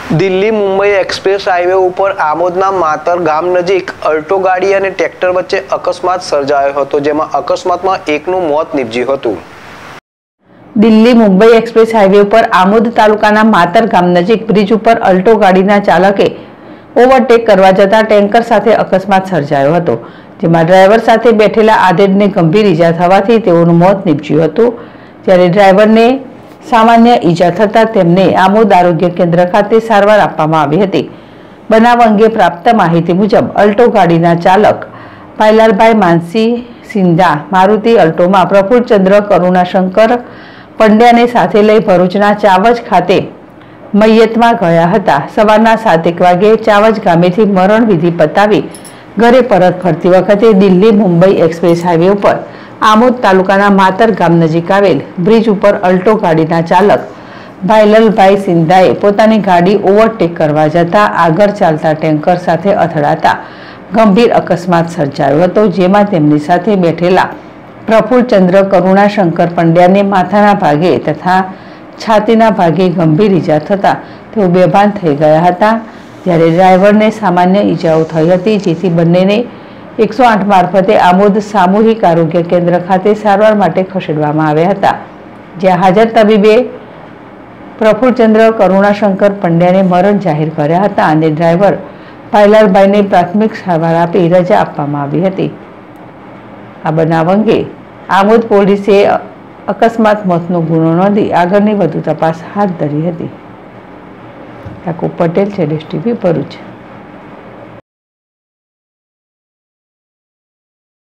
Delhi Mumbai express highway ઉપર આમોદના માતર ગામ નજીક અલ્ટો ગાડી અને ટ્રેક્ટર વચ્ચે અકસ્માત સર્જાયો હતો, જેમાં અકસ્માતમાં એકનું મોત નીપજ્યું હતું। દિલ્હી મુંબઈ એક્સપ્રેસ હાઈવે ઉપર આમોદ તાલુકાના માતર ગામ નજીક બ્રિજ ઉપર અલ્ટો ગાડીના ચાલકે ઓવરટેક કરવા જતા ટેન્કર સાથે અકસ્માત સર્જાયો હતો, જેમાં ડ્રાઈવર સાથે બેઠેલા આધેડને ગંભીર ઈજા થવાથી તેઓનું મોત નીપજ્યું હતું। જ્યારે ડ્રાઈવરને સામાન્ય ઈજા થતા તેમને આમોદ આરોગ્ય કેન્દ્ર ખાતે સારવાર આપવામાં આવી હતી। બનાવ અંગે પ્રાપ્ત માહિતી મુજબ અલ્ટો ગાડીના ચાલક ભાઈલાલભાઈ માનસી સિંધા મારુતિ અલ્ટોમાં પ્રફુલ્લચંદ્ર કરુણાશંકર પંડ્યાને સાથે લઈ ભરૂચના ચાવજ ખાતે મૈયતમાં ગયા હતા। સવારના 7 વાગે ચાવજ ગામેથી મરણ વિધિ પતાવી ઘરે પરત ફરતી વખતે દિલ્હી મુંબઈ એક્સપ્રેસ હાઈવે ઉપર આમોદ તાલુકાના માતર ગામ નજીક આવેલ બ્રિજ ઉપર અલ્ટો ગાડીના ચાલક ભાઈલાલભાઈ સિંધાએ પોતાની ગાડી ઓવરટેક કરવા જતા આગળ ચાલતા ટેન્કર સાથે અથડાતા ગંભીર અકસ્માત સર્જાયો હતો, જેમાં તેમની સાથે બેઠેલા પ્રફુલ્લચંદ્ર કરુણાશંકર પંડ્યાને માથાના ભાગે તથા છાતીના ભાગે ગંભીર ઈજા થતા તેઓ બેભાન થઈ ગયા હતા। જ્યારે ડ્રાઈવરને સામાન્ય ઈજાઓ થઈ હતી, જેથી બંનેને 108 મારફતે આમોદ સામૂહિક આરોગ્ય કેન્દ્ર ખાતે સારવાર માટે ખસેડવામાં આવ્યા હતા, જ્યાં હાજર તબીબે પ્રફુલ્લચંદ્ર કરુણાશંકર પંડ્યાને મરણ જાહેર કર્યા હતા અને ડ્રાઈવર ભાઈલાલભાઈને પ્રાથમિક સારવાર આપી રજા આપવામાં આવી હતી। આ બનાવ અંગે આમોદ પોલીસે અકસ્માત મોતનો ગુનો નોંધી આગળની વધુ તપાસ હાથ ધરી હતી। યાકુબ પટેલ, ZSTV, ભરૂચ।